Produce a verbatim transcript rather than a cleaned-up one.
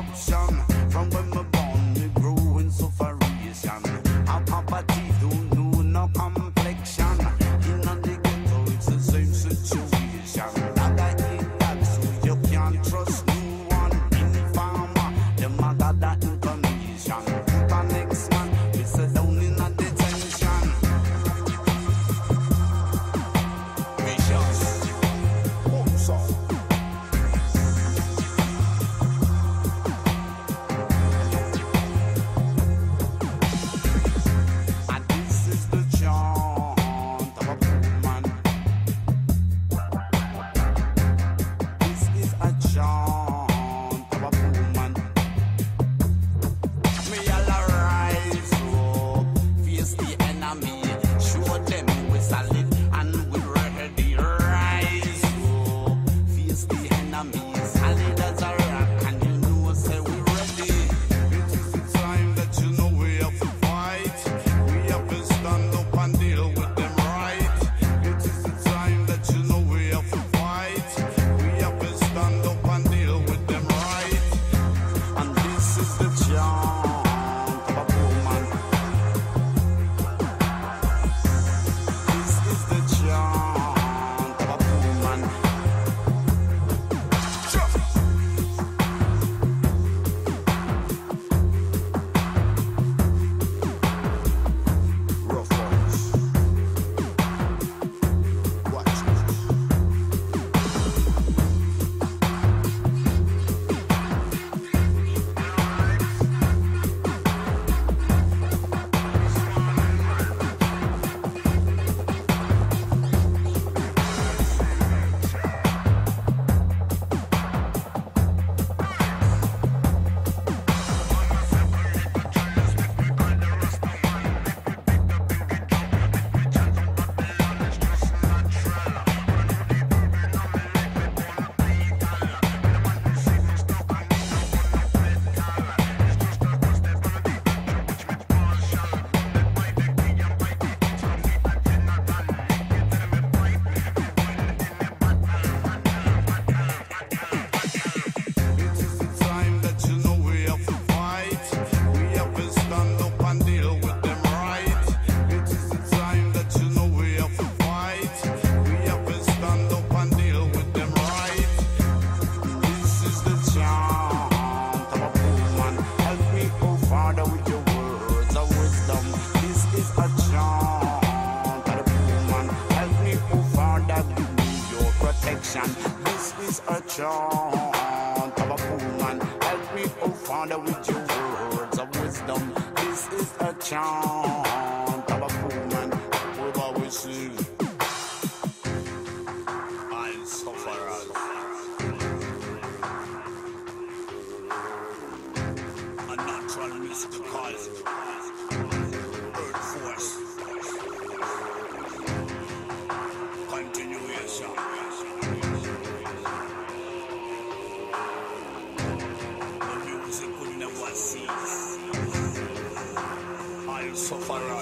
conception. From when me born, me grew in sufferation. Our poverty don't know no complexion. In the ghetto, it's the same situation. That I eat that, so you can't trust no one. In farmer, them a got that information. Put a next man, we sit down in a detention. Vicious. What's up? This is a chant of a woman. Help me, oh Father, with your words of wisdom. This is a chant of a woman. We've always seen. I'll suffer as a natural mystical earth force. Continuation. The music will never cease. I'll suffer.